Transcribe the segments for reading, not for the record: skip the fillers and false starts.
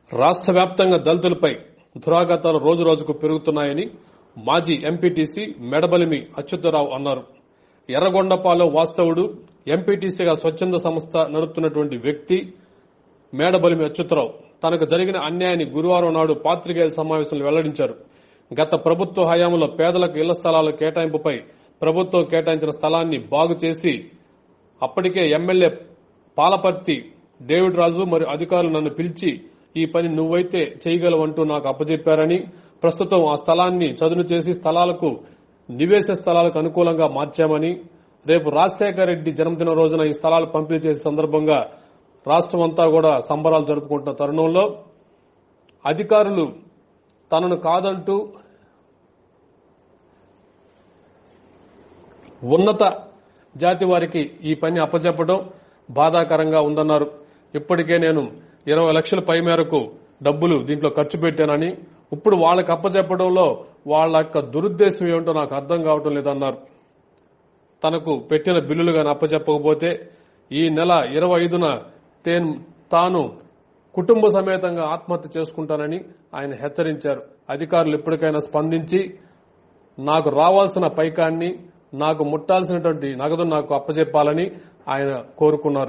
రాష్ట్ర వ్యాప్తంగా దళితులపై దురాఘాతాలు రోజురోజుకు పెరుగుతున్నాయని మాజీ ఎంపీటీసీ మెడబలిమి అచ్యుతరావు అన్నారు. ఎర్రగొండపాలెం వాస్తవుడు, ఎంపీటీసీగా స్వచ్ఛంద సంస్థ నడుపుతున్నటువంటి వ్యక్తి మేడబలిమి అచ్యుతరావు తనకు జరిగిన అన్యాయాన్ని గురువారం నాడు పాత్రికేయుల సమావేశంలో వెల్లడించారు. గత ప్రభుత్వ హయాంలో పేదలకు ఇళ్ల స్థలాల కేటాయింపుపై ప్రభుత్వం కేటాయించిన స్థలాన్ని బాగు చేసి అప్పటికే ఎమ్మెల్యే పాలపర్తి డేవిడ్ రాజు మరియు అధికారులు నన్ను పిలిచి ఈ పని నువ్వైతే చేయగలవంటూ నాకు అప్పజెప్పారని, ప్రస్తుతం ఆ స్థలాన్ని చదును చేసి స్థలాలకు నివేశ స్థలాలకు అనుకూలంగా మార్చామని, రేపు రాజశేఖర రెడ్డి జన్మదిన రోజున ఈ స్థలాలు పంపిణీ చేసే సందర్భంగా రాష్ట్రమంతా కూడా సంబరాలు జరుపుకుంటున్న తరుణంలో అధికారులు తనను కాదంటూ ఉన్నత జాతి వారికి ఈ పని అప్పచెప్పడం బాధాకరంగా ఉందన్నారు. ఇప్పటికే నేను 20 లక్షల పై మేరకు డబ్బులు దీంట్లో ఖర్చు పెట్టానని, ఇప్పుడు వాళ్ళకి అప్పచెప్పడంలో వాళ్ళ యొక్క దురుద్దేశం ఏమిటో నాకు అర్థం కావటం లేదన్నారు. తనకు పెట్టిన బిల్లులు గాని అప్పచెప్పకపోతే ఈ నెల 25న తాను కుటుంబ సమేతంగా ఆత్మహత్య చేసుకుంటానని ఆయన హెచ్చరించారు. అధికారులు ఇప్పటికైనా స్పందించి నాకు రావాల్సిన పైకాన్ని, నాకు ముట్టాల్సినటువంటి నగదు నాకు అప్పచెప్పాలని ఆయన కోరుకున్నారు.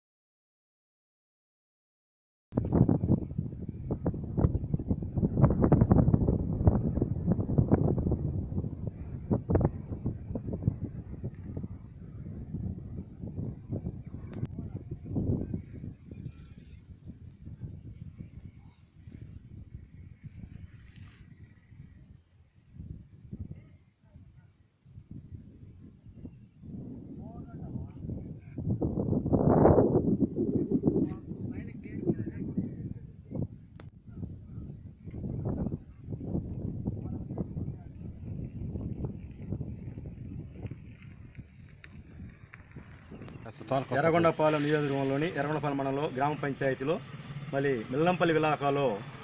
ఎర్రగొండపాలెం నియోజకవర్గంలోని ఎర్రగొండపాలెం మండలంలో గ్రామ పంచాయతీలో మిల్లంపల్లి విలాకాలో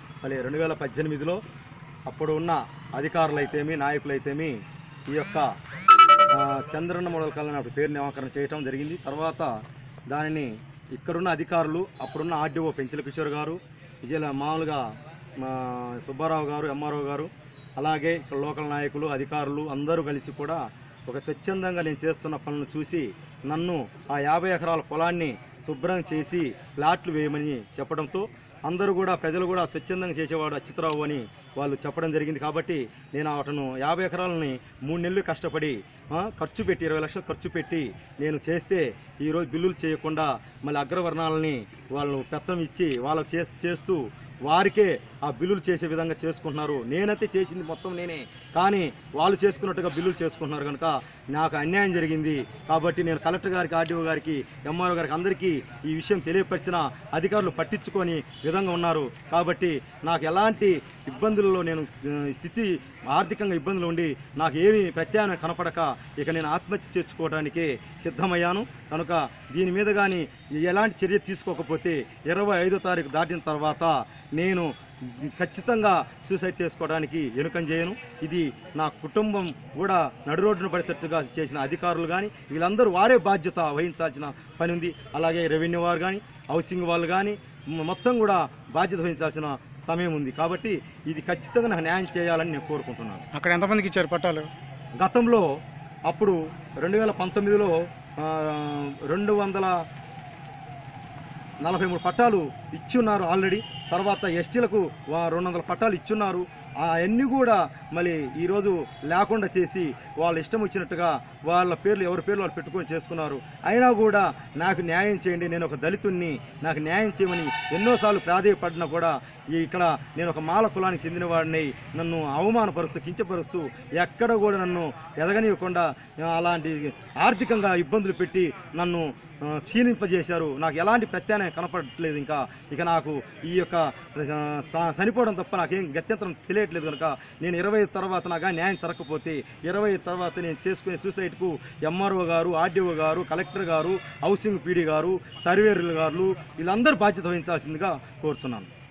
2018లో అప్పుడు ఉన్న అధికారులైతేమి నాయకులైతేమి ఈ యొక్క చంద్రన్న మోడల్ కాలనీ అప్పుడు పేరు నామకరణ చేయడం జరిగింది. తర్వాత దానిని ఇక్కడున్న అధికారులు, అప్పుడున్న ఆర్డీఓ పెంచల కిషోర్ గారు, మామూలుగా సుబ్బారావు గారు, ఎంఆర్ఓ గారు, అలాగే ఇక్కడ లోకల్ నాయకులు, అధికారులు అందరూ కలిసి కూడా ఒక స్వచ్ఛందంగా నేను చేస్తున్న పనులను చూసి నన్ను ఆ 50 ఎకరాల పొలాన్ని శుభ్రం చేసి ప్లాట్లు వేయమని చెప్పడంతో అందరూ కూడా ప్రజలు కూడా స్వచ్ఛందంగా చేసేవాడు అచ్యుతరావు అని వాళ్ళు చెప్పడం జరిగింది. కాబట్టి నేను అతను 50 ఎకరాలని 3 నెలలు కష్టపడి ఖర్చు పెట్టి 20 లక్షలు ఖర్చు పెట్టి నేను చేస్తే ఈరోజు బిల్లులు చేయకుండా మళ్ళీ అగ్రవర్ణాలని వాళ్ళు పెత్తనం ఇచ్చి వాళ్ళకు చేస్తూ వారికే ఆ బిల్లులు చేసే విధంగా చేసుకుంటున్నారు. నేనైతే చేసింది మొత్తం నేనే, కానీ వాళ్ళు చేసుకున్నట్టుగా బిల్లులు చేసుకుంటున్నారు కనుక నాకు అన్యాయం జరిగింది. కాబట్టి నేను కలెక్టర్ గారికి, ఆర్డీఓ గారికి, ఎంఆర్ఓ గారికి అందరికీ ఈ విషయం తెలియపరిచిన అధికారులు పట్టించుకొని విధంగా ఉన్నారు. కాబట్టి నాకు ఎలాంటి ఇబ్బందులలో నేను స్థితి ఆర్థికంగా ఇబ్బందులు ఉండి నాకు ఏమీ ప్రత్యామ్నాయం కనపడక ఇక నేను ఆత్మహత్య చేసుకోవడానికే సిద్ధమయ్యాను. కనుక దీని మీద కానీ ఎలాంటి చర్య తీసుకోకపోతే 25వ తారీఖు దాటిన తర్వాత నేను ఖచ్చితంగా సూసైడ్ చేసుకోవడానికి వెనుకం చేయను. ఇది నా కుటుంబం కూడా నడు రోడ్డును పడేటట్టుగా చేసిన అధికారులు కానీ వీళ్ళందరూ వారే బాధ్యత వహించాల్సిన పని ఉంది. అలాగే రెవెన్యూ వారు కానీ, హౌసింగ్ వాళ్ళు కానీ మొత్తం కూడా బాధ్యత వహించాల్సిన సమయం ఉంది. కాబట్టి ఇది ఖచ్చితంగా నాకు న్యాయం చేయాలని నేను కోరుకుంటున్నాను. అక్కడ ఎంతమందికి ఇచ్చారు పట్టాలు? గతంలో అప్పుడు 2019లో 243 పట్టాలు ఇచ్చున్నారు ఆల్రెడీ. తర్వాత ఎస్టీలకు 200 పట్టాలు ఇచ్చున్నారు. అవన్నీ కూడా మళ్ళీ ఈరోజు లేకుండా చేసి వాళ్ళ ఇష్టం వచ్చినట్టుగా వాళ్ళ పేర్లు ఎవరి పేర్లు వాళ్ళు పెట్టుకొని చేసుకున్నారు. అయినా కూడా నాకు న్యాయం చేయండి, నేను ఒక దళితుణ్ణి, నాకు న్యాయం చేయమని ఎన్నోసార్లు ప్రాధేయపడినా కూడా ఇక్కడ నేను ఒక మాల కులానికి చెందిన వాడిని నన్ను అవమానపరుస్తూ, కించపరుస్తూ ఎక్కడ కూడా నన్ను ఎదగనివ్వకుండా అలాంటి ఆర్థికంగా ఇబ్బందులు పెట్టి నన్ను క్షీణింపజేశారు. నాకు ఎలాంటి ప్రత్యామ్నాయం కనపడట్లేదు. ఇక నాకు ఈ యొక్క చనిపోవడం తప్ప నాకేం గత్యంతరం తెలియట్లేదు. కనుక నేను 25 తర్వాత నాకు న్యాయం జరగకపోతే 25 తర్వాత నేను చేసుకునే సూసైడ్కు ఎంఆర్ఓ గారు, ఆర్డీఓ గారు, కలెక్టర్ గారు, హౌసింగ్ పీడీ గారు, సర్వేయర్లు గారు వీళ్ళందరూ బాధ్యత వహించాల్సిందిగా కోరుతున్నాను.